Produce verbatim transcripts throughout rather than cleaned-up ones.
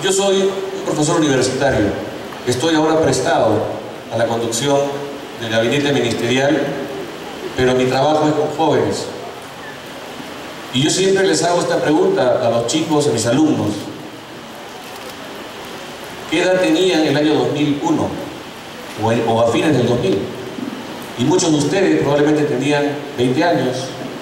Yo soy un profesor universitario, estoy ahora prestado a la conducción del gabinete ministerial, pero mi trabajo es con jóvenes. Y yo siempre les hago esta pregunta a los chicos, a mis alumnos. ¿Qué edad tenían en el año dos mil uno o, en, o a fines del dos mil? Y muchos de ustedes probablemente tenían veinte años.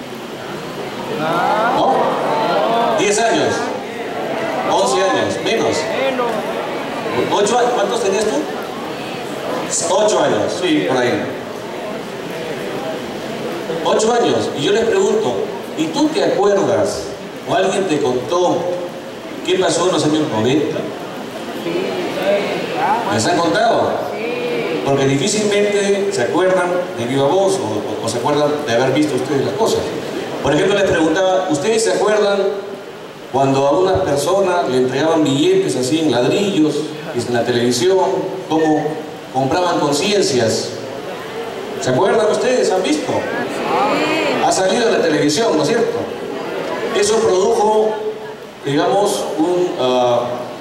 ¿No? diez años. once años. Menos. ocho años. ¿Cuántos tenías tú? ocho años. Sí, por ahí. ocho años. Y yo les pregunto, ¿y tú te acuerdas o alguien te contó qué pasó en los años noventa? ¿Les han contado? Porque difícilmente se acuerdan de viva voz o, o, o se acuerdan de haber visto ustedes las cosas. Por ejemplo, les preguntaba, ¿ustedes se acuerdan cuando a una persona le entregaban billetes así en ladrillos, en la televisión, cómo compraban conciencias? ¿Se acuerdan ustedes? ¿Han visto? Ha salido en la televisión, ¿no es cierto? Eso produjo, digamos, un... Uh,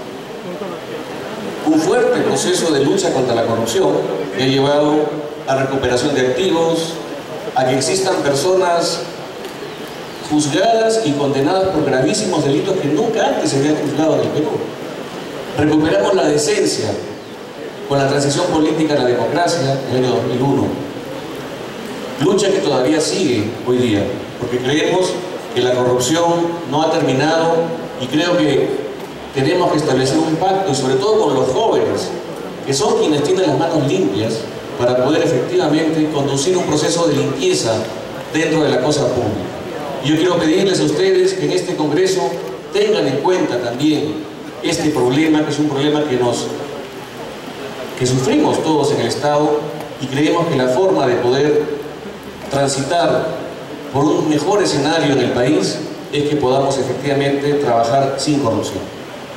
un fuerte proceso de lucha contra la corrupción que ha llevado a recuperación de activos, a que existan personas juzgadas y condenadas por gravísimos delitos que nunca antes se habían juzgado en el Perú. Recuperamos la decencia con la transición política a la democracia en el año dos mil uno. Lucha que todavía sigue hoy día, porque creemos que la corrupción no ha terminado y creo que tenemos que establecer un pacto, y sobre todo con los jóvenes, que son quienes tienen las manos limpias para poder efectivamente conducir un proceso de limpieza dentro de la cosa pública. Y yo quiero pedirles a ustedes que en este Congreso tengan en cuenta también este problema, que es un problema que, nos, que sufrimos todos en el Estado, y creemos que la forma de poder transitar por un mejor escenario en el país es que podamos efectivamente trabajar sin corrupción.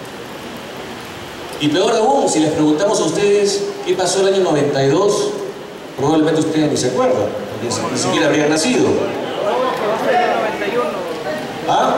Y peor aún, si les preguntamos a ustedes qué pasó el año noventa y dos, probablemente ustedes ni se acuerdan, porque ni siquiera habrían nacido. ¿Ah?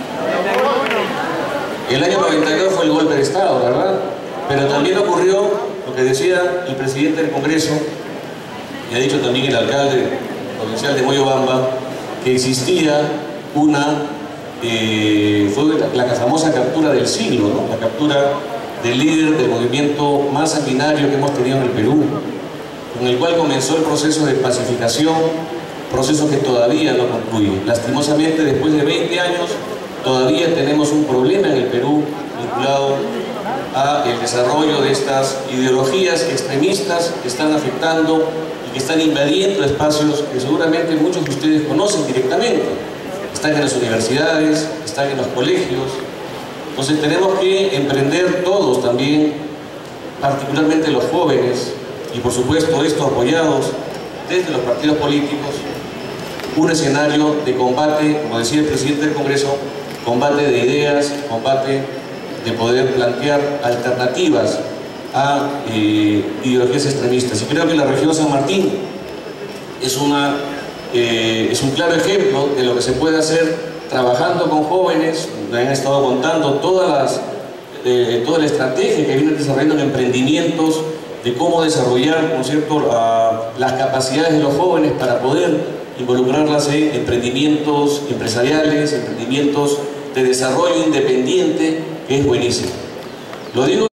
El año noventa y dos fue el golpe de Estado, ¿verdad? Pero también ocurrió lo que decía el presidente del Congreso, y ha dicho también el alcalde provincial de Moyobamba, que existía una, eh, fue la, la famosa captura del siglo, ¿no? La captura del líder del movimiento más sanguinario que hemos tenido en el Perú, con el cual comenzó el proceso de pacificación, proceso que todavía no concluye. Lastimosamente, después de veinte años, todavía tenemos un problema en el Perú vinculado al desarrollo de estas ideologías extremistas que están afectando y que están invadiendo espacios que seguramente muchos de ustedes conocen directamente. Están en las universidades, están en los colegios. Entonces tenemos que emprender todos también, particularmente los jóvenes, y por supuesto estos apoyados desde los partidos políticos, un escenario de combate, como decía el presidente del Congreso, combate de ideas, combate de poder plantear alternativas a eh, ideologías extremistas. Y creo que la región San Martín es, una, eh, es un claro ejemplo de lo que se puede hacer trabajando con jóvenes. Me han estado contando todas las, eh, toda la estrategia que vienen desarrollando en emprendimientos, de cómo desarrollar, ¿no es cierto?, a, las capacidades de los jóvenes para poder involucrarlas en emprendimientos empresariales, emprendimientos de desarrollo independiente, que es buenísimo. Lo digo